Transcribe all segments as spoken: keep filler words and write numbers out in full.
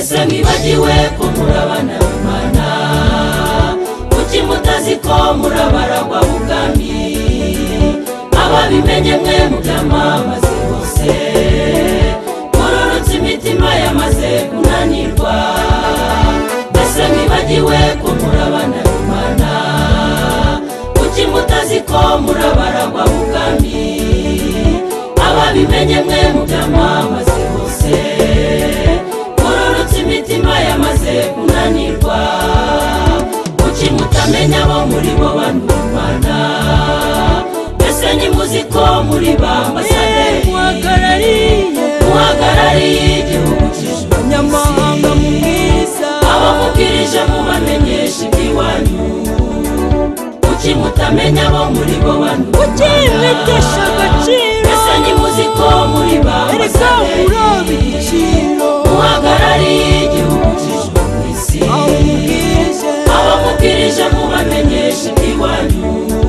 mbese mwibagiwe ko murabana b'Imana kuki mutazi ko murabaragwa bugami ababimenye mwe mu byamamaze bose mururutse imitima yamaze kunanirwa mbese mwibagiwe ko murabana b'Imana kuki mutazi ko murabaragwa bugami ababimenye mwe mu byamamaze bose mururutse imitima yamaze kunanirwa kuki mutamenya bo muri bo bantu b'Imana mbese ntimuzi ko muri b'ambasaderi muhagarariye igihugu cy'ijuru nyamahanga mwiza abamubwirije mubamenyesha iby'iwanyu kuki mutamenya bo muri bo bantu kuki mwitesha agaciro mbese ntimuzi ko muri b'ambasaderi muhagarariye igihugu cy'ijuru ku isi abamubwirije mubamenyesha iby'iwanyu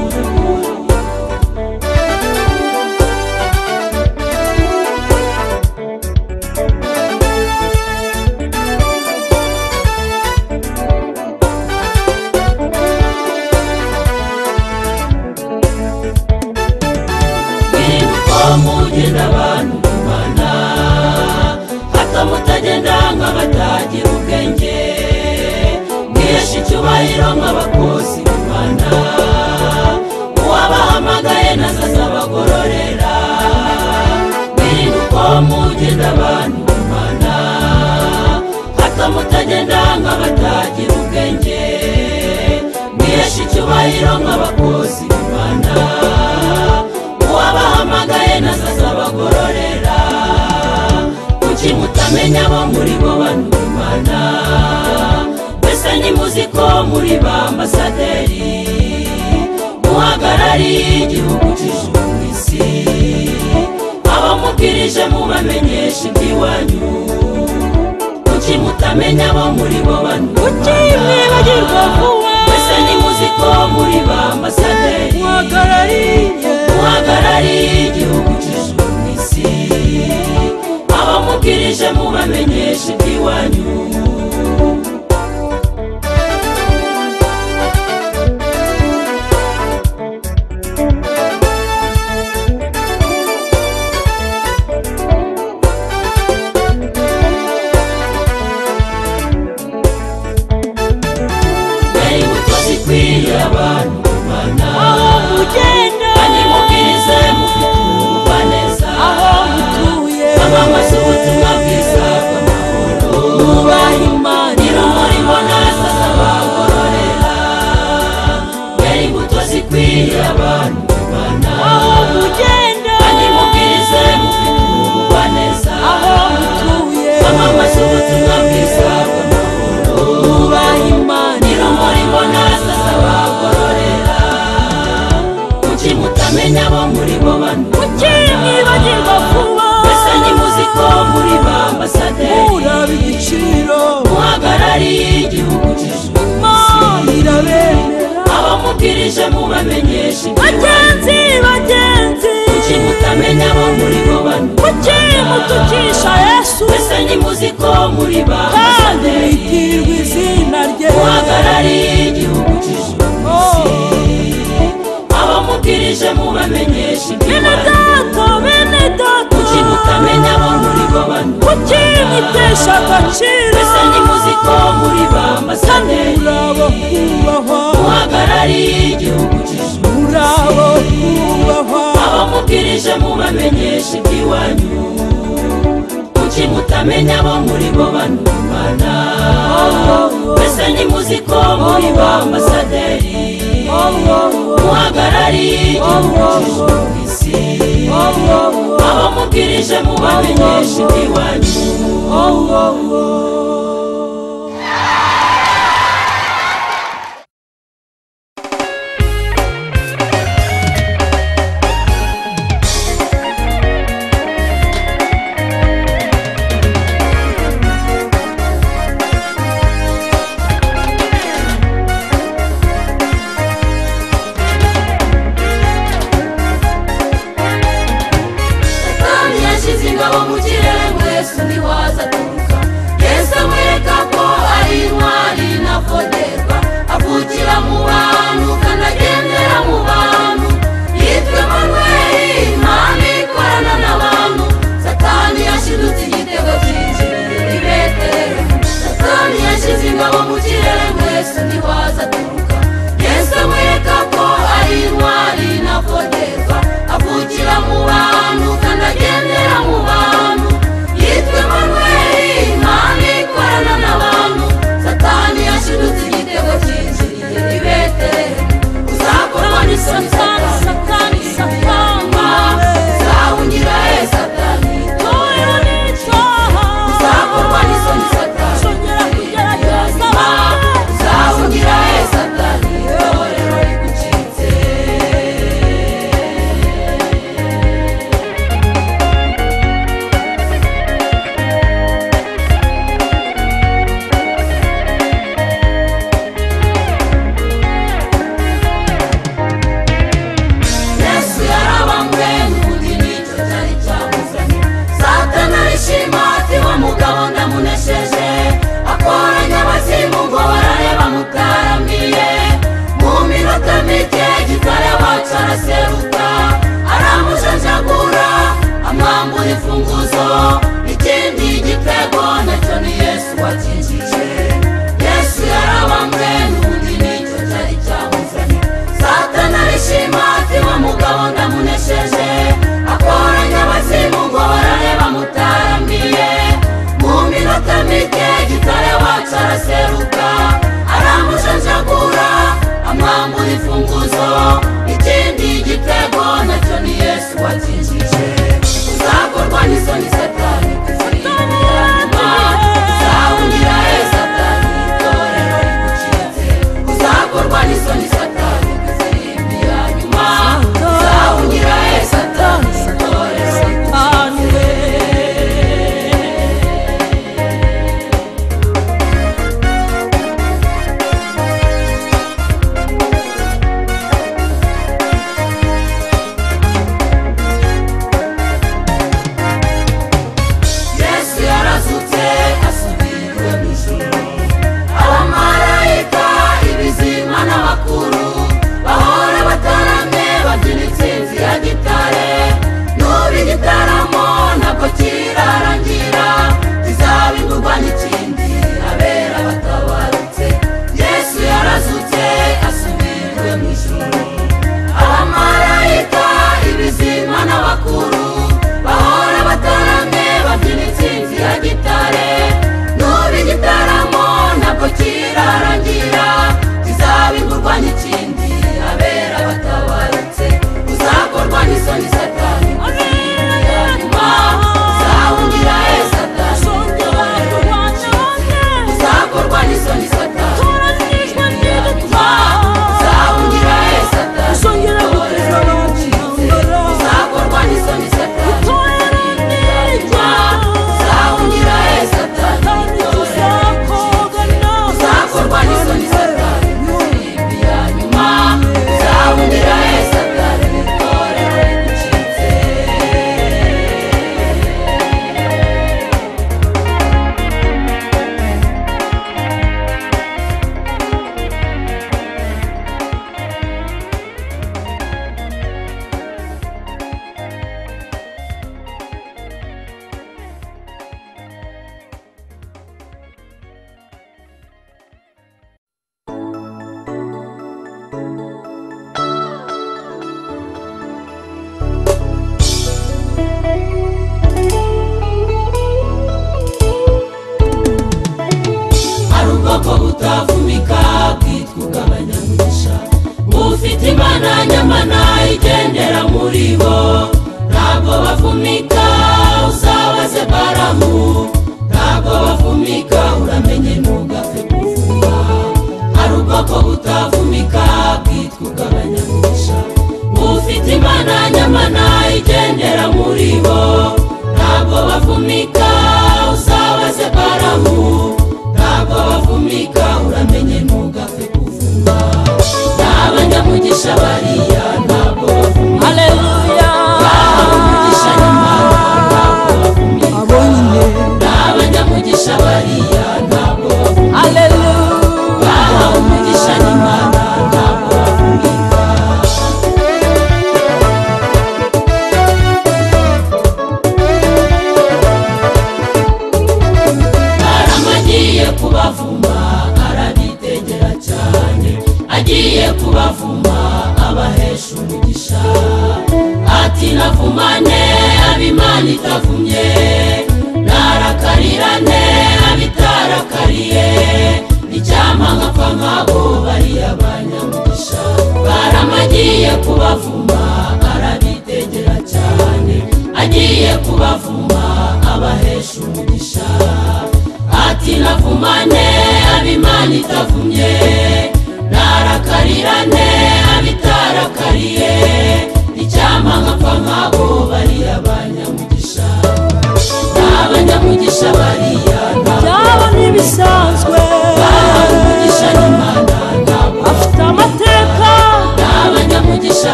mugenda abantu b'Imana hato mutagenda nk'abatagira ubwenge mwihesha icyubahiro nk'abakozi b'Imana uwabahamagaye ntazazabagororera mwirinde uko mugenda abantu b'Imana hato mutagenda nk'abatagira ubwenge mwihesha icyubahiro nk'abakozi b'Imana wabahamagaye ntazazabagororera kuki mutamenya bo muri bo bantu b'Imana mbese ntimuzi ko muri b'ambasaderi muhagarariye igihugu cy'ijuru ku isi abamubwirije mubamenyesha iby'iwanyu kuki mutamenya bo muri bo bantu b'Imana mbese ntimuzi ko muri b'ambasaderi muhagarariye igihugu cy'ijuru ku isi abamubwirije mubamenyesha iby'iwanyu mbere y'ubutozi kwiriye abantu b'Imana kandi mubwirize mufite ubugwaneza bamamaza ubutumwa bwiza bw'amahoro Nubaha Imana nyir'umurimo ntazazabagororera mbere y'imbuto zikwiriye abantu b'Imana kandi mubwirize mufite ubugwaneza bamamaza ubutumwa bwiza bw'amahoro Nubaha Imana nyir'umurimo ntazazabagororera kuki mutamenya bo muri bo bantu kuki mwibagirwa vuba mbese ntimuzi ko muri b'ambasaderi muraba igiciro muhagarariye igihugu cy'ijuru Imana irabemera abamubwirije mubamenyesha bagenzi bagenzi kuki mutamenya bo muri bo bantu kuki mutukisha Yesu mbese ntimuzi ko muri kandi b'ambasaderi witirwa izina rye muhagarariye igihugu cy'ijuru abamubwirije mubamenyesha bene iby'iwanyu data bene data kuki mutamenya bo muri bo bantu kuki mwitesha agaciro mbese ntimuzi ko muri b'ambasaderi murabo kubahwa muhagarariye igihugu cy'ijuru murabo kubahwa abamubwirije mubamenyesha iby'iwanyu kuki mutamenya bo muri bo bantu b'Imana mbese ntimuzi ko muri b'ambasaderi muhagarariye igihugu cy'ijuru ku isi abamubwirije mubamenyesha iby'iwanyu ingabo mu kirere ngo Yesu niwaza turuka Yesu araseruka aramujanjagura amwambura imfunguzo ikindi gitego nacyo ni Yesu wakinjije Yesu yarabambwe n'ubundi nicyo cyari cyamuzanye Satani arishima ati wa mugabo ndamunesheje akoranya abazimu ngo barabe bamutaramiye mu minota mike gitare wacu araseruka aramujanjagura amwambura imfunguzo ikindi gitego nacyo ni Yesu wakinjije uzakorwa n'isoni Satani kuzirimbi ya nyuma uzawungira he Satani itorero rigucitse uzakorwa n'isoni Satani kuzirimbi ya nyuma uzawungira he Satani itorero rigucitse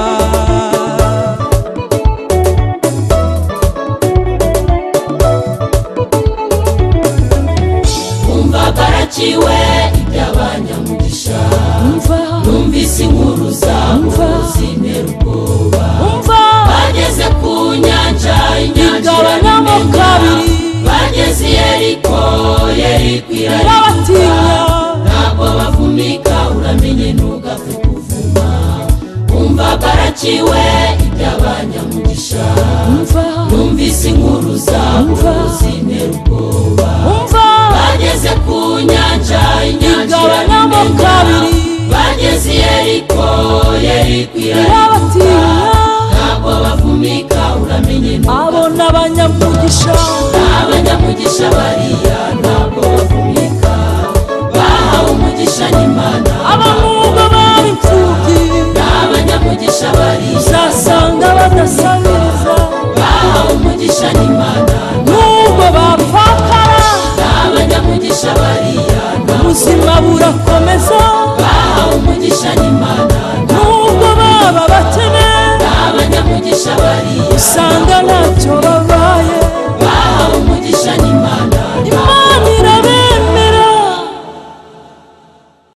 amateka umva barakiwe iby'abanyamugisha numvise inkuru zabo zintera ubwoba bageze ku nyanja inyanja irameneka bageze i Yeriko Yeriko irarika ntabwo bavumika uramenye ntugapfe kuvuma umva barakiwe iby'abanyamugisha numvise inkuru zabo zintera ubwoba bageze ku nyanja inyanja irameneka bageze i Yeriko Yeriko irarika ntabwo bavumika uramenye abona abanyamugisha abanyamugisha bariya ntabwo bavumika bahawe umugisha n'Imana abamwuga b'imfubyi abanyamugisha bariya uzasanga badasabiriza bahawe umugisha n'Imana nubwo bapfakara abanyamugisha bariya ubuzima burakomeza bahawe umugisha n'Imana nubwo baba bakene abanyamugisha bariya usanga